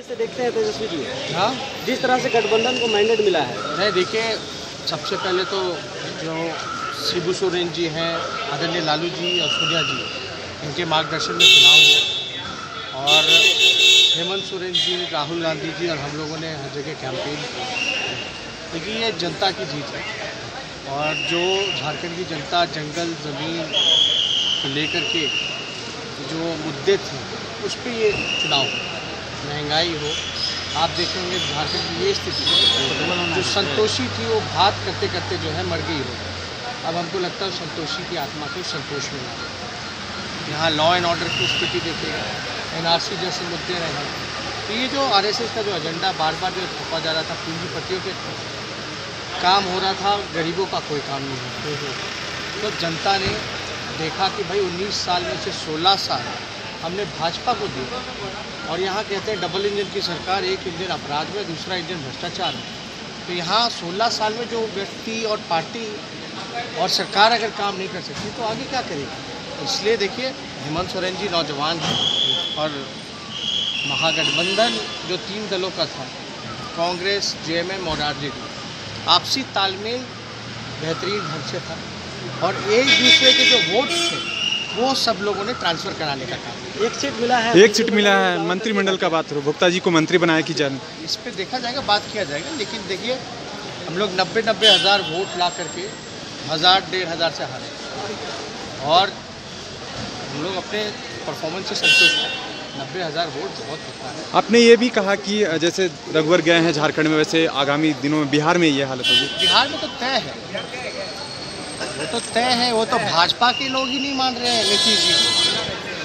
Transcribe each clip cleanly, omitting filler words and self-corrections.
से देखते हैं तेजस्वी जी? हाँ, जिस तरह से गठबंधन को मैंडेट मिला है, नहीं देखिए, सबसे पहले तो जो शिबू सोरेन जी हैं, आदरणीय लालू जी और सोनिया जी, इनके मार्गदर्शन में चुनाव हुआ और हेमंत सोरेन जी, राहुल गांधी जी और हम लोगों ने हर जगह कैंपेन की। देखिए, ये जनता की जीत है और जो झारखंड की जनता जंगल ज़मीन को लेकर के जो मुद्दे थे उस पर ये चुनाव हो, महंगाई हो, आप देखेंगे झारखंड की ये स्थिति जो संतोषी थी वो बात करते करते जो है मर गई हो। अब हमको लगता है संतोषी की आत्मा को संतोष मिला है। यहाँ लॉ एंड ऑर्डर की स्थिति देखिएगा, NRC जैसे मुद्दे रहे। तो ये जो RSS का जो एजेंडा बार बार जो थोपा जा रहा था, पूंजीपतियों के काम हो रहा था, गरीबों का कोई काम नहीं है। तो जनता ने देखा कि भाई 19 साल में से 16 साल हमने भाजपा को दिया और यहाँ कहते हैं डबल इंजन की सरकार, एक इंजन अपराध में, दूसरा इंजन भ्रष्टाचार में। तो यहाँ 16 साल में जो व्यक्ति और पार्टी और सरकार अगर काम नहीं कर सकती तो आगे क्या करेगी। इसलिए देखिए, हेमंत सोरेन जी नौजवान हैं और महागठबंधन जो 3 दलों का था, कांग्रेस, JMM और RJD, आपसी तालमेल बेहतरीन ढंग से था और एक दूसरे के जो वोट थे वो सब लोगों ने ट्रांसफ़र कराने का काम। एक सीट मिला है, मंत्रिमंडल का बात हो, भुक्ता जी को मंत्री बनाया कि जान, इस पर देखा जाएगा, बात किया जाएगा। लेकिन देखिए, हम लोग 90 हज़ार वोट ला करके 1000-1500 से हारे और हम लोग अपने परफॉर्मेंस से संतुष्ट हैं। 90,000 वोट बहुत होता है। आपने ये भी कहा कि जैसे रघुवर गए हैं झारखंड में, वैसे आगामी दिनों में बिहार में ये हालत होगी। बिहार में तो तय है, वो तो तय है, वो तो भाजपा के लोग ही नहीं मान रहे हैं नीतीश जी को।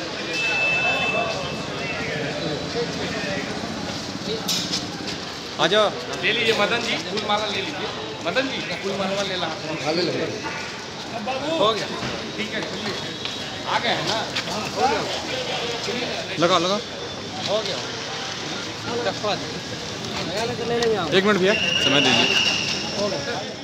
आ जाओ, ले लीजिए मदन जी, फूल माला ले लीजिए। मदन जी फूल माला ले ला, हो गया, ठीक है, चलिए आ गए हैं ना, हो गया, लगा हो गया, 10 ले लेंगे। 1 मिनट भैया, समय दीजिए। हो गया।